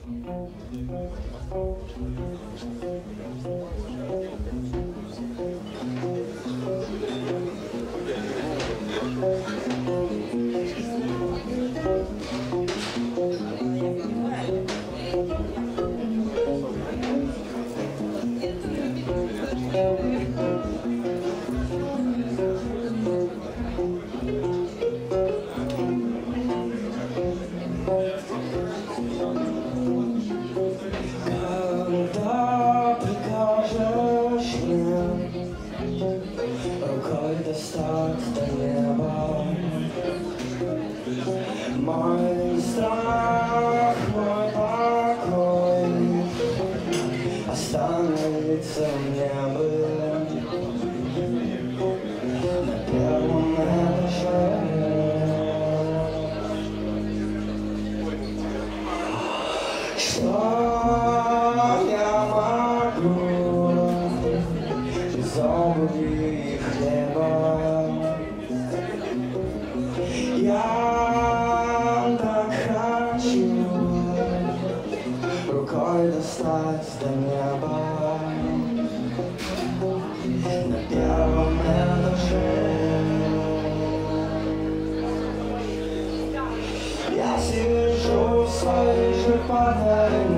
Мой страх, мой покой останется мне бы на первом этаже. Что я могу без обуви и хлеба? Я так хочу рукой достать до неба на первом этаже. Я сижу в своей же панели,